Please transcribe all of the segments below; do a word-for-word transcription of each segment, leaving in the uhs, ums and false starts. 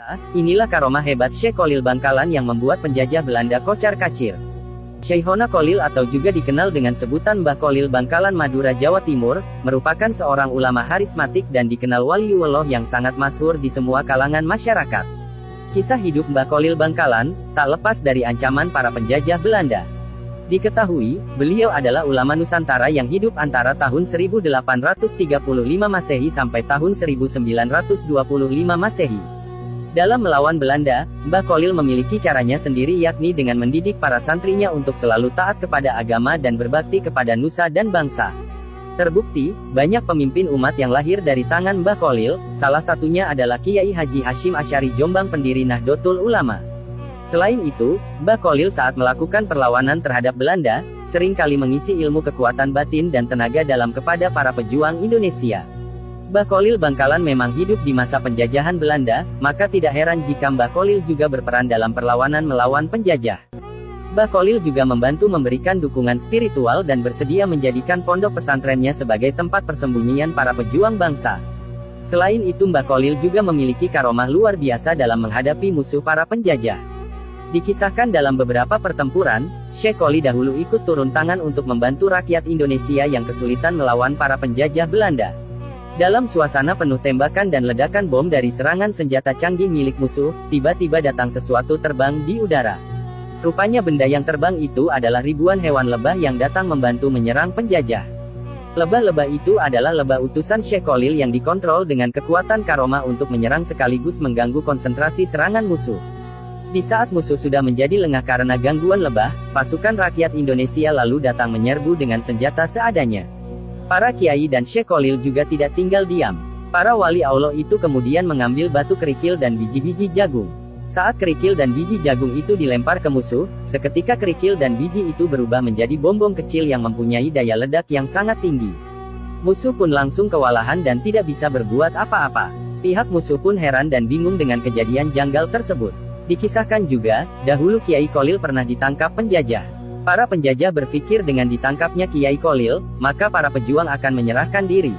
Inilah karomah hebat Syekh Khalil Bangkalan yang membuat penjajah Belanda kocar-kacir. Syekhona Khalil atau juga dikenal dengan sebutan Mbah Khalil Bangkalan Madura Jawa Timur, merupakan seorang ulama harismatik dan dikenal waliullah yang sangat masyhur di semua kalangan masyarakat. Kisah hidup Mbah Khalil Bangkalan, tak lepas dari ancaman para penjajah Belanda. Diketahui, beliau adalah ulama Nusantara yang hidup antara tahun seribu delapan ratus tiga puluh lima Masehi sampai tahun seribu sembilan ratus dua puluh lima Masehi. Dalam melawan Belanda, Mbah Khalil memiliki caranya sendiri, yakni dengan mendidik para santrinya untuk selalu taat kepada agama dan berbakti kepada nusa dan bangsa. Terbukti, banyak pemimpin umat yang lahir dari tangan Mbah Khalil, salah satunya adalah Kiai Haji Hashim Asy'ari Jombang, pendiri Nahdlatul Ulama. Selain itu, Mbah Khalil saat melakukan perlawanan terhadap Belanda, sering kali mengisi ilmu kekuatan batin dan tenaga dalam kepada para pejuang Indonesia. Mbah Khalil Bangkalan memang hidup di masa penjajahan Belanda, maka tidak heran jika Mbah Khalil juga berperan dalam perlawanan melawan penjajah. Mbah Khalil juga membantu memberikan dukungan spiritual dan bersedia menjadikan pondok pesantrennya sebagai tempat persembunyian para pejuang bangsa. Selain itu, Mbah Khalil juga memiliki karomah luar biasa dalam menghadapi musuh para penjajah. Dikisahkan dalam beberapa pertempuran, Syekh Khalil dahulu ikut turun tangan untuk membantu rakyat Indonesia yang kesulitan melawan para penjajah Belanda. Dalam suasana penuh tembakan dan ledakan bom dari serangan senjata canggih milik musuh, tiba-tiba datang sesuatu terbang di udara. Rupanya benda yang terbang itu adalah ribuan hewan lebah yang datang membantu menyerang penjajah. Lebah-lebah itu adalah lebah utusan Syekh Khalil yang dikontrol dengan kekuatan karomah untuk menyerang sekaligus mengganggu konsentrasi serangan musuh. Di saat musuh sudah menjadi lengah karena gangguan lebah, pasukan rakyat Indonesia lalu datang menyerbu dengan senjata seadanya. Para kiai dan Syekh Khalil juga tidak tinggal diam. Para wali Allah itu kemudian mengambil batu kerikil dan biji-biji jagung. Saat kerikil dan biji jagung itu dilempar ke musuh, seketika kerikil dan biji itu berubah menjadi bom-bom kecil yang mempunyai daya ledak yang sangat tinggi. Musuh pun langsung kewalahan dan tidak bisa berbuat apa-apa. Pihak musuh pun heran dan bingung dengan kejadian janggal tersebut. Dikisahkan juga, dahulu Kiai Khalil pernah ditangkap penjajah. Para penjajah berpikir dengan ditangkapnya Kiai Khalil, maka para pejuang akan menyerahkan diri.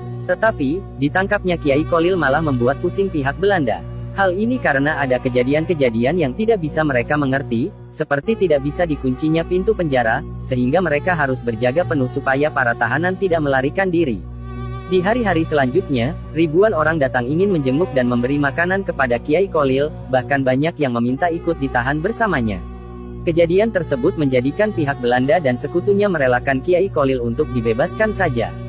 Tetapi, ditangkapnya Kiai Khalil malah membuat pusing pihak Belanda. Hal ini karena ada kejadian-kejadian yang tidak bisa mereka mengerti, seperti tidak bisa dikuncinya pintu penjara, sehingga mereka harus berjaga penuh supaya para tahanan tidak melarikan diri. Di hari-hari selanjutnya, ribuan orang datang ingin menjenguk dan memberi makanan kepada Kiai Khalil, bahkan banyak yang meminta ikut ditahan bersamanya. Kejadian tersebut menjadikan pihak Belanda dan sekutunya merelakan Kiai Khalil untuk dibebaskan saja.